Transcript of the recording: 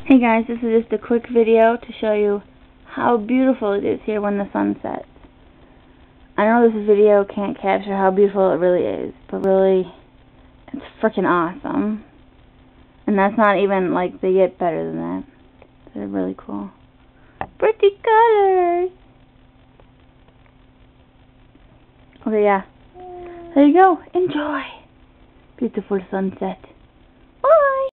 Hey guys, this is just a quick video to show you how beautiful it is here when the sun sets. I know this video can't capture how beautiful it really is, but really, it's freaking awesome. And that's not even, like, they get better than that. They're really cool. Pretty colors! Okay, yeah. There you go. Enjoy! Beautiful sunset.